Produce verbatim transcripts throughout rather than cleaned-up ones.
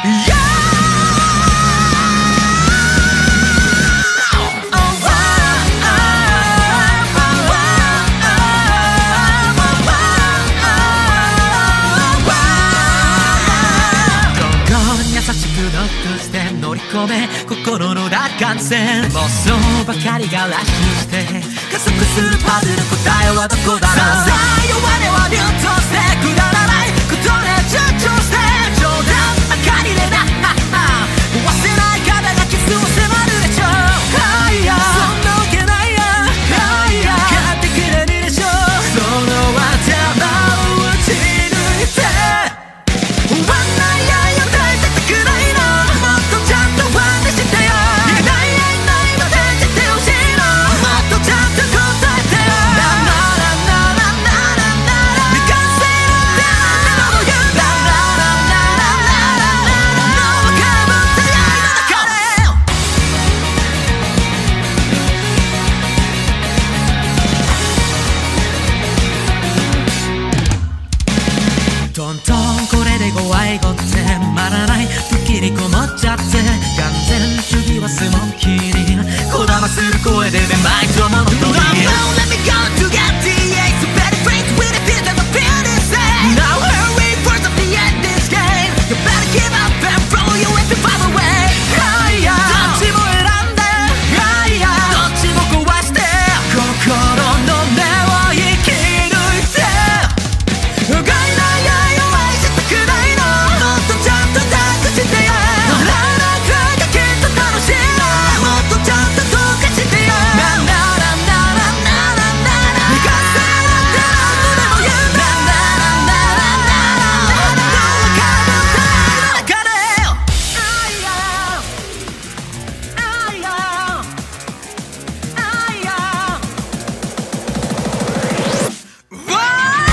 心の羅漢線妄想ばかりがラッシュして加速するパズル答えはどこだろう。さあ弱音は流通してくだらないことで躊躇して冗談ばかりでな壊せない壁が傷を迫るでしょう。はいやそんなわけないやはいや勝ってくれるでしょう。その頭を打ち抜いて終わんない愛を抱いてたくないのもっとちゃんとファンでしてよ。いないいないまで言ってほしいのもっとちゃんと答えてよ。ララララララララ未完成の何度も言うんだ。ラララララララのかぶった愛の中でトントンこれでご愛護ってまらない不気にこもっちゃって完全主義はスモーキーにこだまする声でめまいと物取り Let me go to get the ace So better face with the fear that I feel the same Now hurry first of the end this game You better give up and throw your weapon far away Higher どっちも選んで Higher どっちも壊して心の目を生き抜いてうがいない愛を愛したくないのもっとちゃんと抱かしてよ。笑わなくがきっと楽しいのもっとちゃんとどうかしてよ。なななななななな未完成なんて何度でも言うんだ。なななななななどうかぶった愛の中で愛や愛や愛やうわ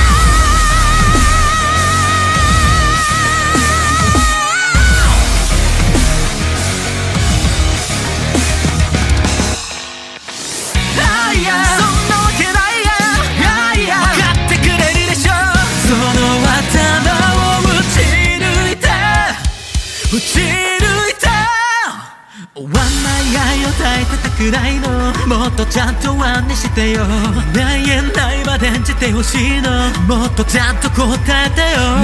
そんなわけないや分かってくれるでしょ。その頭を打ち抜いて打ち抜いて終わんない愛を抱いてたくらいのもっとちゃんとワンにしてよ。ないえないまで演じてほしいのもっとちゃんと答えてよ。